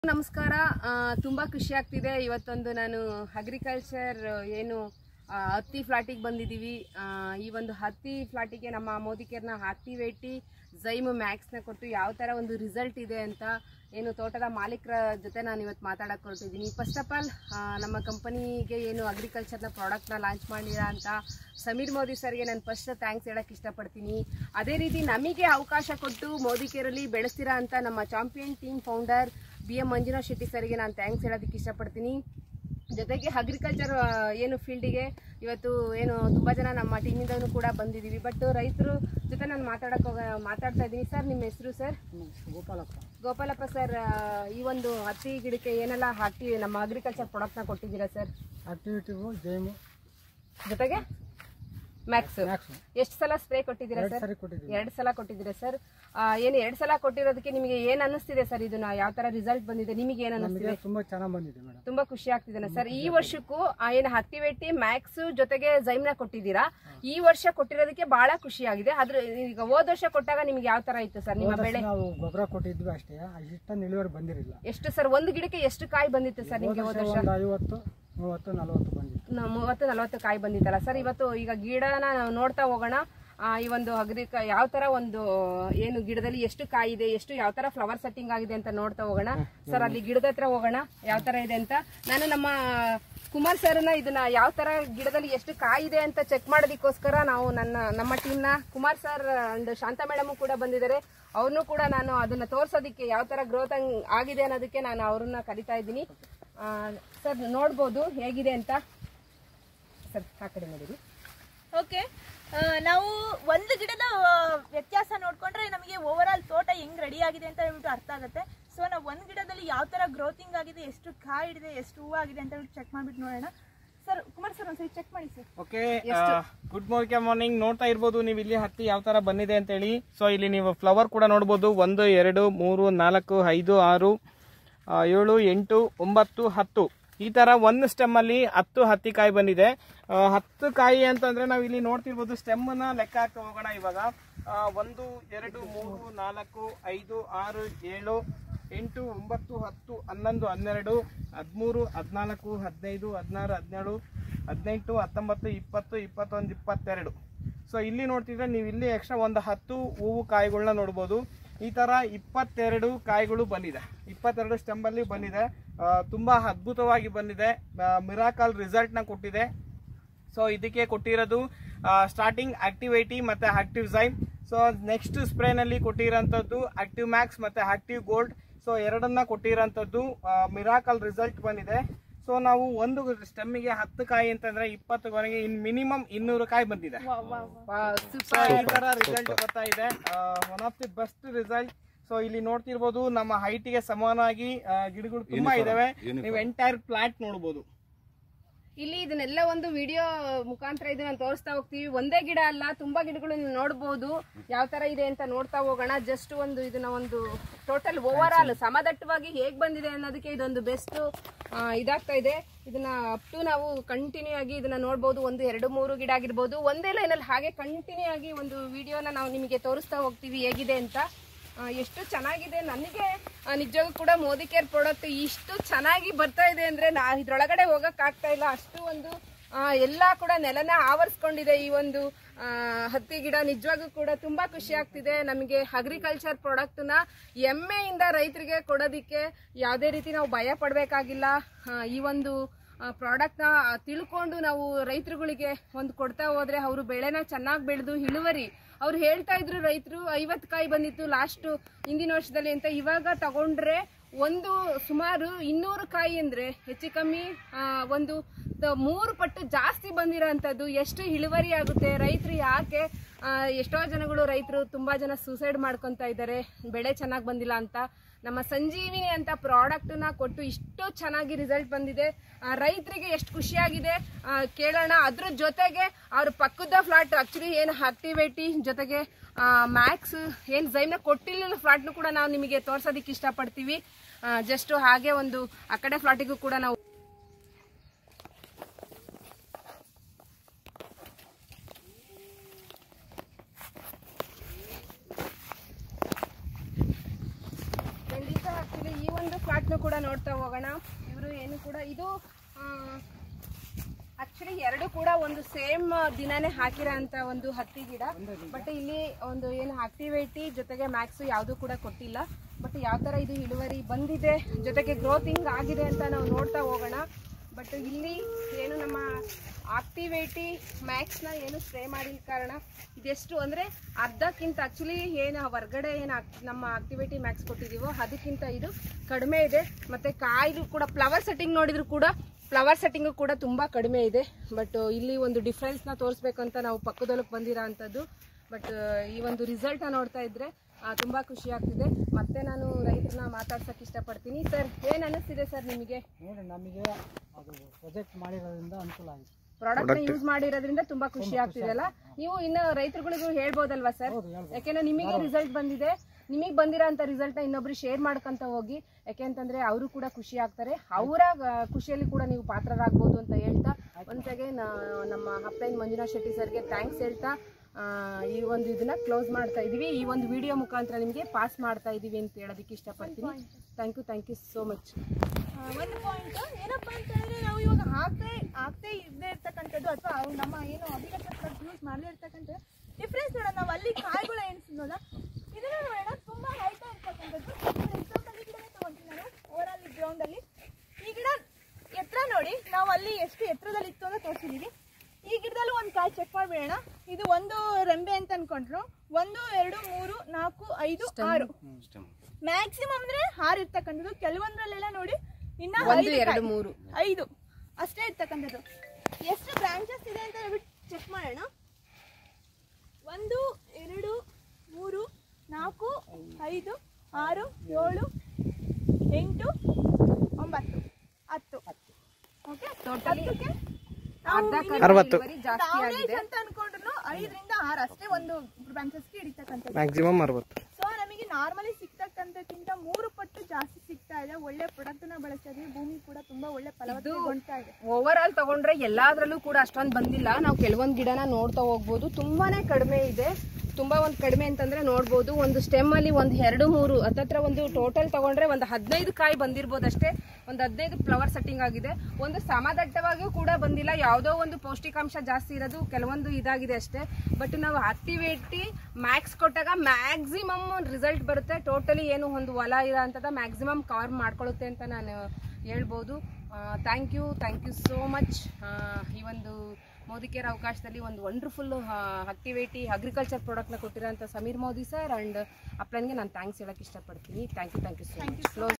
ನಮಸ್ಕಾರ. ತುಂಬಾ ಖುಷಿ ಆಗ್ತಿದೆ. ಇವತ್ತೊಂದು ನಾನು ಅಗ್ರಿಕಲ್ಚರ್ ಏನು ಹತ್ತಿ ಫ್ಲಾಟಿಗೆ ಬಂದಿದ್ದೀವಿ. ಈ ಒಂದು ಹತ್ತಿ ಫ್ಲಾಟಿಗೆ ನಮ್ಮ ಮೋದಿಕೇರ್ನ ಆಕ್ಟಿವೇಟಿ ಝೈಮ್ ಮ್ಯಾಕ್ಸ್ನ ಕೊಟ್ಟು ಯಾವ ಥರ ಒಂದು ರಿಸಲ್ಟ್ ಇದೆ ಅಂತ ಏನು ತೋಟದ ಮಾಲೀಕರ ಜೊತೆ ನಾನು ಇವತ್ತು ಮಾತಾಡಕ್ಕೆ ಹೊರಟಿದ್ದೀನಿ. ಫಸ್ಟ್ ಆಫ್ ಆಲ್ ನಮ್ಮ ಕಂಪನಿಗೆ ಏನು ಅಗ್ರಿಕಲ್ಚರ್ನ ಪ್ರಾಡಕ್ಟ್ನ ಲಾಂಚ್ ಮಾಡಿರೋ ಅಂತ ಸಮೀರ್ ಮೋದಿ ಸರ್ಗೆ ನಾನು ಫಸ್ಟ್ ಥ್ಯಾಂಕ್ಸ್ ಹೇಳಕ್ಕೆ ಇಷ್ಟಪಡ್ತೀನಿ. ಅದೇ ರೀತಿ ನಮಗೆ ಅವಕಾಶ ಕೊಟ್ಟು ಮೋದಿಕೇರಲ್ಲಿ ಬೆಳೆಸ್ತಿರೋ ಅಂತ ನಮ್ಮ champion team founder BM Manjunath Shetty ಸರ್ಗೆ ನಾನು ಥ್ಯಾಂಕ್ಸ್ ಹೇಳೋದಕ್ಕೆ ಇಷ್ಟಪಡ್ತೀನಿ. ಜೊತೆಗೆ ಅಗ್ರಿಕಲ್ಚರ್ ಏನು ಫೀಲ್ಡಿಗೆ ಇವತ್ತು ಏನು ತುಂಬ ಜನ ನಮ್ಮ ಟೀಮಿಂದನೂ ಕೂಡ ಬಂದಿದ್ದೀವಿ. ಬಟ್ ರೈತರು ಜೊತೆ ನಾನು ಮಾತಾಡ್ತಾ ಇದ್ದೀನಿ. ಸರ್, ನಿಮ್ಮ ಹೆಸರು ಸರ್? ಗೋಪಾಲಪ್ಪ ಸರ್, ಈ ಒಂದು ಹತ್ತಿ ಗಿಡಕ್ಕೆ ಏನೆಲ್ಲ ಹಾಕಿ ನಮ್ಮ ಅಗ್ರಿಕಲ್ಚರ್ ಪ್ರಾಡಕ್ಟ್ನ ಕೊಟ್ಟಿದ್ದೀರಾ ಸರ್? ಆಕ್ಟಿವಿಟಿವು ಜೈಮು ಜೊತೆಗೆ ಮ್ಯಾಕ್ಸ್ ಎಷ್ಟು ಸಲ ಸ್ಪ್ರೇ ಕೊಟ್ಟಿದ್ದೀರಾ ಸರ್? 2 ಸಲ ಕೊಟ್ಟಿದ್ದೀರಾ ಸರ್. ಏನು 2 ಸಲ ಕೊಟ್ಟಿರೋದಕ್ಕೆ ನಿಮಗೆ ಏನ್ ಅನ್ನಿಸ್ತಿದೆ ಸರ್? ಇದನ್ನ ಯಾವ ತರ ರಿಸಲ್ಟ್ ಬಂದಿದೆ, ನಿಮಗೆ ಏನ್ ಅನ್ನಿಸ್ತಿದೆ? ತುಂಬಾ ಚೆನ್ನಾಗಿ ಬಂದಿದೆ ಮೇಡಮ್. ತುಂಬಾ ಖುಷಿ ಆಗ್ತಿದೆ ಸರ್. ಈ ವರ್ಷಕ್ಕೂ ಏನು ಆಕ್ಟಿವೇಟಿ ಮ್ಯಾಕ್ಸ್ ಜೊತೆಗೆ ಝೈಮ್ನ ಕೊಟ್ಟಿದ್ದೀರಾ, ಈ ವರ್ಷ ಕೊಟ್ಟಿರೋದಕ್ಕೆ ಬಹಳ ಖುಷಿ ಆಗಿದೆ. ಆದ್ರೆ ಈಗ ಹೋದ ವರ್ಷ ಕೊಟ್ಟಾಗ ನಿಮ್ಗೆ ಯಾವ ತರ ಇತ್ತು ಸರ್ ನಿಮ್ಮ ಬೆಳೆ? ನಾವು ಗೊಬ್ಬರ ಕೊಟ್ಟಿದ್ವಿ ಅಷ್ಟೇ, ಇಷ್ಟೊಂದು ಇಳುವರಿ ಬಂದಿರಲಿಲ್ಲ. ಎಷ್ಟು ಸರ್ ಒಂದು ಗಿಡಕ್ಕೆ ಎಷ್ಟು ಕಾಯಿ ಬಂದಿತ್ತು ಸರ್ ನಿಮ್ಗೆ ಹೋದ ವರ್ಷ? 50-30-40 ಬಂದಿತ್ತು. 30-40 ಕಾಯಿ ಬಂದಿತ್ತಲ್ಲ ಸರ್. ಇವತ್ತು ಈಗ ಗಿಡನ ನಾವು ನೋಡ್ತಾ ಹೋಗೋಣ. ಈ ಒಂದು ಯಾವ ತರ ಒಂದು ಏನು ಗಿಡದಲ್ಲಿ ಎಷ್ಟು ಕಾಯಿ ಇದೆ, ಎಷ್ಟು ಯಾವ ತರ ಫ್ಲವರ್ ಸೆಟ್ಟಿಂಗ್ ಆಗಿದೆ ಅಂತ ನೋಡ್ತಾ ಹೋಗೋಣ ಸರ್. ಅಲ್ಲಿ ಗಿಡದ ಹತ್ರ ಹೋಗೋಣ ಯಾವ ತರ ಇದೆ ಅಂತ. ನಾನು ನಮ್ಮ ಕುಮಾರ್ ಸರ್ನ ಇದನ್ನ ಯಾವ ತರ ಗಿಡದಲ್ಲಿ ಎಷ್ಟು ಕಾಯಿ ಇದೆ ಅಂತ ಚೆಕ್ ಮಾಡೋದಕ್ಕೋಸ್ಕರ ನಾವು ನಮ್ಮ ಟೀಮ್ನ Kumar sir and Shanta madam ಕೂಡ ಬಂದಿದ್ದಾರೆ. ಅವ್ರನ್ನೂ ಕೂಡ ನಾನು ಅದನ್ನ ತೋರ್ಸೋದಿಕ್ಕೆ ಯಾವ ತರ ಗ್ರೋತ್ ಆಗಿದೆ ಅನ್ನೋದಕ್ಕೆ ನಾನು ಅವ್ರನ್ನ ಕರಿತಾ ಇದ್ದೀನಿ. ಸರ್, ನೋಡ್ಬೋದು ಹೇಗಿದೆ ಅಂತ. ಸರ್, ಆ ಕಡೆ ನೋಡಿರಿ. ಓಕೆ, ನಾವು ಒಂದು ಗಿಡದ ವ್ಯತ್ಯಾಸ ನೋಡ್ಕೊಂಡ್ರೆ ನಮಗೆ ಓವರ್ ಆಲ್ ತೋಟ ಹೆಂಗ್ ರೆಡಿ ಆಗಿದೆ ಅಂತ ಹೇಳ್ಬಿಟ್ಟು ಅರ್ಥ ಆಗುತ್ತೆ. ಸೊ ನಾವು ಒಂದು ಗಿಡದಲ್ಲಿ ಯಾವ ತರ ಗ್ರೋತಿಂಗ್ ಆಗಿದೆ, ಎಷ್ಟು ಕಾಯಿ ಹಿಡಿದೆ, ಎಷ್ಟು ಹೂವು ಆಗಿದೆ ಅಂತ ಹೇಳ್ಬಿಟ್ಟು ಚೆಕ್ ಮಾಡ್ಬಿಟ್ಟು ನೋಡೋಣ. ಸರ್, ಕುಮಾರ್ ಸರ್ ಒಂದ್ಸರಿ ಚೆಕ್ ಮಾಡಿ ಸರ್. Okay, good morning. ನೋಡ್ತಾ ಇರ್ಬೋದು ನೀವು ಇಲ್ಲಿ ಹತ್ತಿ ಯಾವ ತರ ಬಂದಿದೆ ಅಂತ ಹೇಳಿ. ಸೊ ಇಲ್ಲಿ ನೀವು ಫ್ಲವರ್ ಕೂಡ ನೋಡ್ಬೋದು. 1 2 3 4 5 6 7 8 9 10 ಈ ತರ ಒಂದು ಸ್ಟೆಮ್ ಅಲ್ಲಿ 10 ಹತ್ತಿ ಕಾಯಿ ಬಂದಿದೆ. 10 ಕಾಯಿ ಅಂತಂದ್ರೆ ನಾವು ಇಲ್ಲಿ ನೋಡ್ತಿರ್ಬೋದು. ಸ್ಟೆಮ್ ನ ಲೆಕ್ಕ ಹಾಕ್ತಾ ಹೋಗೋಣ ಇವಾಗ. 1 2 3 4 5 6 7 8 9 10 11 12 13 14 15 16 17 18 19 20 21 22. ಸೊ ಇಲ್ಲಿ ನೋಡ್ತಿದ್ರೆ ನೀವು ಇಲ್ಲಿ ಎಕ್ಸ್ಟ್ರಾ ಒಂದು 10 ಹೂವು ಕಾಯಿಗಳನ್ನ ನೋಡ್ಬೋದು. ಈ ತರ 22 ಕಾಯಿಗಳು ಬಂದಿದೆ. 22 ಸ್ಟೆಮ್ ಅಲ್ಲಿ ಬಂದಿದೆ. ತುಂಬಾ ಅದ್ಭುತವಾಗಿ ಬಂದಿದೆ. ಮಿರಾಕಲ್ ರಿಸಲ್ಟ್ ನ ಕೊಟ್ಟಿದೆ. ಸೊ ಇದಕ್ಕೆ ಕೊಟ್ಟಿರೋದು ಸ್ಟಾರ್ಟಿಂಗ್ ಆಕ್ಟಿವೇಟಿ ಮತ್ತೆ active zyme. So next spray ನಲ್ಲಿ ಕೊಟ್ಟಿರೋಂಥದ್ದು ಆಕ್ಟಿವ್ ಮ್ಯಾಕ್ಸ್ ಮತ್ತೆ ಆಕ್ಟಿವ್ ಗೋಲ್ಡ್. ಸೊ ಎರಡನ್ನ ಕೊಟ್ಟಿರೋಂಥದ್ದು ಮಿರಾಕಲ್ ರಿಸಲ್ಟ್ ಬಂದಿದೆ. ಸೊ ನಾವು ಒಂದು ಸ್ಟೆಮ್ಮಿಗೆ 10 ಕಾಯಿ ಅಂತಂದ್ರೆ 20 ಕೊನೆಗೆ ಮಿನಿಮಮ್ 200 ಕಾಯಿ ಬಂದಿದೆ. ಈ ತರ ರಿಸಲ್ಟ್ ಬರ್ತಾ ಇದೆ. One of the best result. So ಇಲ್ಲಿ ನೋಡ್ತಿರ್ಬೋದು ನಮ್ಮ ಹೈಟ್ಗೆ ಸಮಾನವಾಗಿ ಗಿಡಗಳು ತುಂಬಾ ಇದಾವೆ. ನೀವು ಎಂಟೈರ್ ಪ್ಲಾಂಟ್ ನೋಡ್ಬೋದು. ಇಲ್ಲಿ ಇದನ್ನೆಲ್ಲ ಒಂದು ವಿಡಿಯೋ ಮುಖಾಂತರ ಇದನ್ನ ತೋರಿಸ್ತಾ ಹೋಗ್ತೀವಿ. ಒಂದೇ ಗಿಡ ಅಲ್ಲ, ತುಂಬಾ ಗಿಡಗಳು ನೀವು ನೋಡ್ಬೋದು. ಯಾವ ತರ ಇದೆ ಅಂತ ನೋಡ್ತಾ ಹೋಗೋಣ. ಜಸ್ಟ್ ಇದನ್ನ ಒಂದು ಟೋಟಲ್ ಓವರ್ ಆಲ್ ಸಮದಟ್ಟವಾಗಿ ಹೇಗ್ ಬಂದಿದೆ ಅನ್ನೋದಕ್ಕೆ ಇದೊಂದು ಬೆಸ್ಟ್ ಇದಾಗ್ತಾ ಇದೆ. ಇದನ್ನ ಅಪ್ ಟು ನಾವು ಕಂಟಿನ್ಯೂ ಆಗಿ ಇದನ್ನ ನೋಡ್ಬೋದು. 1 2 3 ಗಿಡ ಆಗಿರ್ಬೋದು. ಒಂದೇ ಲೈನಲ್ಲಿ ಹಾಗೆ ಕಂಟಿನ್ಯೂ ಆಗಿ ಒಂದು ವಿಡಿಯೋನ ನಾವು ನಿಮಗೆ ತೋರಿಸ್ತಾ ಹೋಗ್ತೀವಿ ಹೇಗಿದೆ ಅಂತ. ಎಷ್ಟು ಚೆನ್ನಾಗಿದೆ. ನನಗೆ ನಿಜವಾಗೂ ಕೂಡ ಮೋದಿಕೇರ್ ಪ್ರಾಡಕ್ಟ್ ಇಷ್ಟು ಚೆನ್ನಾಗಿ ಬರ್ತಾ ಇದೆ ಅಂದ್ರೆ ಇದ್ರೊಳಗಡೆ ಹೋಗಕ್ ಆಗ್ತಾ ಇಲ್ಲ. ಅಷ್ಟು ಒಂದು ಎಲ್ಲ ಕೂಡ ನೆಲನ ಆವರಿಸ್ಕೊಂಡಿದೆ ಈ ಒಂದು ಹತ್ತಿ ಗಿಡ. ನಿಜವಾಗೂ ಕೂಡ ತುಂಬಾ ಖುಷಿ ಆಗ್ತಿದೆ. ನಮಗೆ ಅಗ್ರಿಕಲ್ಚರ್ ಪ್ರಾಡಕ್ಟ್ನ ಹೆಮ್ಮೆಯಿಂದ ರೈತರಿಗೆ ಕೊಡೋದಿಕ್ಕೆ ಯಾವುದೇ ರೀತಿ ನಾವು ಭಯ ಪಡಬೇಕಾಗಿಲ್ಲ. ಈ ಒಂದು ಪ್ರಾಡಕ್ಟ್ನ ತಿಳ್ಕೊಂಡು ನಾವು ರೈತರುಗಳಿಗೆ ಒಂದು ಕೊಡ್ತಾ ಹೋದ್ರೆ ಅವರು ಬೆಳೆನ ಚೆನ್ನಾಗಿ ಬೆಳೆದು ಇಳುವರಿ, ಅವ್ರು ಹೇಳ್ತಾ ಇದ್ರು ರೈತರು 50 ಕಾಯಿ ಬಂದಿತ್ತು ಲಾಸ್ಟ್ ಹಿಂದಿನ ವರ್ಷದಲ್ಲಿ ಅಂತ. ಇವಾಗ ತಗೊಂಡ್ರೆ ಒಂದು ಸುಮಾರು 200 ಕಾಯಿ ಅಂದ್ರೆ ಹೆಚ್ಚು ಕಮ್ಮಿ ಒಂದು 3 ಪಟ್ಟು ಜಾಸ್ತಿ ಬಂದಿರೋಂಥದ್ದು. ಎಷ್ಟು ಇಳುವರಿ ಆಗುತ್ತೆ. ರೈತರು ಯಾಕೆ ಎಷ್ಟೋ ಜನಗಳು ರೈತರು ತುಂಬಾ ಜನ ಸೂಸೈಡ್ ಮಾಡ್ಕೊತಾ ಇದ್ದಾರೆ ಬೆಳೆ ಚೆನ್ನಾಗಿ ಬಂದಿಲ್ಲ ಅಂತ. ನಮ್ಮ ಸಂಜೀವಿನಿ ಅಂತ ಪ್ರಾಡಕ್ಟ್ನ ಕೊಟ್ಟು ಇಷ್ಟು ಚೆನ್ನಾಗಿ ರಿಸಲ್ಟ್ ಬಂದಿದೆ. ರೈತರಿಗೆ ಎಷ್ಟು ಖುಷಿಯಾಗಿದೆ ಕೇಳೋಣ. ಅದ್ರ ಜೊತೆಗೆ ಅವ್ರ ಪಕ್ಕದ ಫ್ಲಾಟ್ ಆಕ್ಚುಲಿ ಏನು ಆಕ್ಟಿವೇಟಿ ಜೊತೆಗೆ ಮ್ಯಾಕ್ಸ್ ಏನು ಝೈಮ್ನ ಕೊಟ್ಟಿಲ್ಲ ಫ್ಲಾಟ್ನು ಕೂಡ ನಾವು ನಿಮಗೆ ತೋರ್ಸೋದಕ್ಕೆ ಇಷ್ಟಪಡ್ತೀವಿ. ಜಸ್ಟ್ ಹಾಗೆ ಒಂದು ಆ ಕಡೆ ಫ್ಲಾಟಿಗೂ ಕೂಡ ನಾವು ಖಂಡಿತ. ಆಕ್ಚುಲಿ ಈ ಒಂದು ಫ್ಲಾಟ್ನು ಕೂಡ ನೋಡ್ತಾ ಹೋಗೋಣ. ಇವರು ಏನು ಕೂಡ ಇದು ಆಕ್ಚುಲಿ ಎರಡು ಕೂಡ ಒಂದು ಸೇಮ್ ದಿನಾನೇ ಹಾಕಿರೋ ಅಂತ ಒಂದು ಹತ್ತಿ ಗಿಡ. ಬಟ್ ಇಲ್ಲಿ ಒಂದು ಏನು ಆಕ್ಟಿವಿಟಿ ಜೊತೆಗೆ ಮ್ಯಾಕ್ಸ್ ಯಾವುದು ಕೂಡ ಕೊಟ್ಟಿಲ್ಲ. ಬಟ್ ಯಾವ ಥರ ಇದು ಇಳುವರಿ ಬಂದಿದೆ ಜೊತೆಗೆ ಗ್ರೋತಿಂಗ್ ಆಗಿದೆ ಅಂತ ನಾವು ನೋಡ್ತಾ ಹೋಗೋಣ. ಬಟ್ ಇಲ್ಲಿ ಏನು ನಮ್ಮ ಆಕ್ಟಿವೇಟಿ ಮ್ಯಾಕ್ಸ್ನ ಏನು ಸ್ಪ್ರೇ ಮಾಡಿದ ಕಾರಣ ಇದೆಷ್ಟು ಅಂದರೆ ಅರ್ಧಕ್ಕಿಂತ ಆ್ಯಕ್ಚುಲಿ ಏನು ಹೊರಗಡೆ ಏನು ನಮ್ಮ ಆಕ್ಟಿವೇಟಿ ಮ್ಯಾಕ್ಸ್ ಕೊಟ್ಟಿದ್ದೀವೋ ಅದಕ್ಕಿಂತ ಇದು ಕಡಿಮೆ ಇದೆ. ಮತ್ತು ಕಾಯಿಲು ಕೂಡ ಫ್ಲವರ್ ಸೆಟ್ಟಿಂಗ್ ನೋಡಿದ್ರು ಕೂಡ ಫ್ಲವರ್ ಸೆಟ್ಟಿಂಗು ಕೂಡ ತುಂಬ ಕಡಿಮೆ ಇದೆ. ಬಟ್ ಇಲ್ಲಿ ಒಂದು ಡಿಫ್ರೆನ್ಸ್ನ ತೋರಿಸ್ಬೇಕಂತ ನಾವು ಪಕ್ಕದೊಳಗೆ ಬಂದಿರೋ ಅಂಥದ್ದು. ಬಟ್ ಈ ಒಂದು ರಿಸಲ್ಟ್ನ ನೋಡ್ತಾ ಇದ್ದರೆ ತುಂಬ ಖುಷಿ ಆಗ್ತಿದೆ. ಮತ್ತೆ ನಾನು ರೈತರನ್ನ ಮಾತಾಡ್ಸೋಕ್ಕೆ ಇಷ್ಟಪಡ್ತೀನಿ. ಸರ್ ಏನು ಅನ್ನಿಸ್ತಿದೆ ಸರ್ ನಿಮಗೆ? ನೋಡಿ, ನಮಗೆ ಅದು ಪ್ರೊಜೆಕ್ಟ್ ಮಾಡಿರೋದ್ರಿಂದ ಅನುಕೂಲ ಆಗಿದೆ. ಪ್ರಾಡಕ್ಟ್ನ ಯೂಸ್ ಮಾಡಿರೋದ್ರಿಂದ ತುಂಬ ಖುಷಿ ಆಗ್ತಿದೆಲ್ಲ. ನೀವು ಇನ್ನು ರೈತರುಗಳಿಗೂ ಹೇಳ್ಬೋದಲ್ವಾ ಸರ್? ಯಾಕೆಂದ್ರೆ ನಿಮಗೆ ರಿಸಲ್ಟ್ ಬಂದಿದೆ, ನಿಮಗೆ ಬಂದಿರೋ ಅಂಥ ರಿಸಲ್ಟ್ನ ಇನ್ನೊಬ್ರು ಶೇರ್ ಮಾಡ್ಕೊಂತ ಹೋಗಿ. ಯಾಕೆಂತಂದರೆ ಅವರು ಕೂಡ ಖುಷಿ ಆಗ್ತಾರೆ, ಅವರ ಖುಷಿಯಲ್ಲಿ ಕೂಡ ನೀವು ಪಾತ್ರರಾಗ್ಬೋದು ಅಂತ ಹೇಳ್ತಾ ಒಂದ್ಸಗೆ ನಮ್ಮ ಅಪ್ಲೈನ್ ಮಂಜುನಾಥ್ ಶೆಟ್ಟಿ ಸರ್ಗೆ ಥ್ಯಾಂಕ್ಸ್ ಹೇಳ್ತಾ ಈ ಒಂದು ಇದನ್ನ ಕ್ಲೋಸ್ ಮಾಡ್ತಾ ಇದೀವಿ. ಈ ಒಂದು ವಿಡಿಯೋ ಮುಖಾಂತರ ನಿಮಗೆ ಪಾಸ್ ಮಾಡ್ತಾ ಇದೀವಿ ಅಂತ ಹೇಳೋದಕ್ಕೆ ಇಷ್ಟಪಡ್ತೀನಿ. Thank you so much. ಒಂದು ಪಾಯಿಂಟ್ ಏನಪ್ಪ ಅಂತ ಹೇಳಿದ್ರೆ, ನಾವು ಇವಾಗ ಆಗ್ತೇ ಇದ್ದೇ ಇರ್ತಕ್ಕಂಥದ್ದು ಅಥವಾ ನಮ್ಮ ಏನು ಅಗ್ರಿಕಲ್ಚರ್ ಯೂಸ್ ಮಾಡದೇ ಇರ್ತಕ್ಕಂಥ ಡಿಫ್ರೆನ್ಸ್ ನೋಡೋಣ. ನಾವು ಅಲ್ಲಿ ಕಾಯಿಗಳು ಎಣಿಸೋಲ್ಲ, ಇದನ್ನ ನೋಡೋಣ ತುಂಬ ಹೈಟ್ ಇರ್ತಕ್ಕಂಥದ್ದು. ಎಕ್ಸಾಂಪಲ್ ಈ ಗಿಡನೇ ತಗೊಂತೀನಿ ನಾನು ಓವರಾಲ್ ಗ್ರೌಂಡಲ್ಲಿ. ಈ ಗಿಡ ಎತ್ತರ ನೋಡಿ, ನಾವು ಅಲ್ಲಿ ಎಷ್ಟು ಎತ್ತರದಲ್ಲಿ ಇತ್ತು ಅಂತ ತೋರಿಸಿದೀವಿ. ಈ ಗಿಡದಲ್ಲೂ ಒಂದು ಕಾಯಿ ಚೆಕ್ ಮಾಡಿಬಿಡೋಣ. ಇದು ಒಂದು ರೆಂಬೆ ಅಂತ ಅನ್ಕೊಂಡ್ರು 1 2 3 4 5 6 ಮ್ಯಾಕ್ಸಿಮಮ್ ಅಂದ್ರೆ 6 ಇರ್ತಕ್ಕಂಥದ್ದು. ಕೆಲವೊಂದ್ರಲ್ಲೆಲ್ಲ ನೋಡಿ ಇನ್ನ 1 2 3 5 ಅಷ್ಟೇ ಇರ್ತಕ್ಕಂಥದ್ದು. ಎಷ್ಟು ಬ್ರಾಂಚಸ್ ಇದೆ ಅಂತ ಹೇಳ್ಬಿಟ್ಟು ಚೆಕ್ ಮಾಡೋಣ. 1 2 3 4 5 6 7 8 9 10 ಓಕೆ. ಟೋಟಲಿ ಜಾಸ್ತಿ ಆಗಿದೆ ಅಂತ ಅನ್ಕೊಂಡ್ರು 5 ರಿಂದ 6 ಅಷ್ಟೇ ಒಂದು ಬ್ರಾಂಚಸ್ಗೆ ಹಿಡಿತಕ್ಕಂಥದ್ದು. ಮ್ಯಾಕ್ಸಿಮಮ್ 60. ಸೊ ನಮಗೆ ನಾರ್ಮಲಿ ಸಿಗ್ತಕ್ಕಂಥಕ್ಕಿಂತ 3 ಪಟ್ಟು ಜಾಸ್ತಿ ಸಿಗ್ತಾ ಇದೆ. ಒಳ್ಳೆ ಪ್ರಾಡಕ್ಟ್ ನ ಬಳಸ್ತಾ ಇದೀವಿ. ಭೂಮಿ ಕೂಡ ತುಂಬಾ ಒಳ್ಳೆ ಫಲವತ್ತತೆ ಇದೆ. ಓವರ್ ಆಲ್ ತಗೊಂಡ್ರೆ ಎಲ್ಲಾದ್ರಲ್ಲೂ ಕೂಡ ಅಷ್ಟೊಂದು ಬಂದಿಲ್ಲ. ನಾವು ಕೆಲವೊಂದು ಗಿಡನ ನೋಡ್ತಾ ಹೋಗ್ಬೋದು, ತುಂಬಾನೇ ಕಡಿಮೆ ಇದೆ. ತುಂಬಾ ಒಂದು ಕಡಿಮೆ ಅಂತಂದ್ರೆ ನೋಡ್ಬೋದು, ಒಂದು ಸ್ಟೆಮ್ ಅಲ್ಲಿ ಒಂದು 2 3 ಹತ್ತತ್ರ ಒಂದು ಟೋಟಲ್ ತಗೊಂಡ್ರೆ ಒಂದು 15 ಕಾಯಿ ಬಂದಿರ್ಬೋದು ಅಷ್ಟೇ. ಒಂದು 15 ಫ್ಲವರ್ ಸೆಟ್ಟಿಂಗ್ ಆಗಿದೆ. ಒಂದು ಸಮದಟ್ಟವಾಗಿಯೂ ಕೂಡ ಬಂದಿಲ್ಲ. ಯಾವುದೋ ಒಂದು ಪೌಷ್ಟಿಕಾಂಶ ಜಾಸ್ತಿ ಇರೋದು ಕೆಲವೊಂದು ಇದಾಗಿದೆ ಅಷ್ಟೇ. ಬಟ್ ನಾವು ಆಕ್ಟಿವೇಟಿ ಮ್ಯಾಕ್ಸ್ ಕೊಟ್ಟಾಗ ಮ್ಯಾಕ್ಸಿಮಮ್ ರಿಸಲ್ಟ್ ಬರುತ್ತೆ. ಟೋಟಲಿ ಏನು ಒಂದು ಹೊಲ ಇರೋ ಅಂಥದ್ದು ಮ್ಯಾಕ್ಸಿಮಮ್ ಕವರ್ ಮಾಡ್ಕೊಳ್ಳುತ್ತೆ ಅಂತ ನಾನು ಹೇಳ್ಬೋದು. Thank you so much. ಈ ಒಂದು ಮೋದಿಕೇರ್ ಅವಕಾಶದಲ್ಲಿ ಒಂದು ವಂಡರ್ಫುಲ್ ಆಕ್ಟಿವೇಟಿ ಅಗ್ರಿಕಲ್ಚರ್ ಪ್ರಾಡಕ್ಟ್ನ ಕೊಟ್ಟಿರೋಂಥ ಸಮೀರ್ ಮೋದಿ ಸರ್ ಆ್ಯಂಡ್ ಅಪ್ಲೈನ್ಗೆ ನಾನು ಥ್ಯಾಂಕ್ಸ್ ಹೇಳೋಕ್ಕೆ ಇಷ್ಟಪಡ್ತೀನಿ. Thank you so much.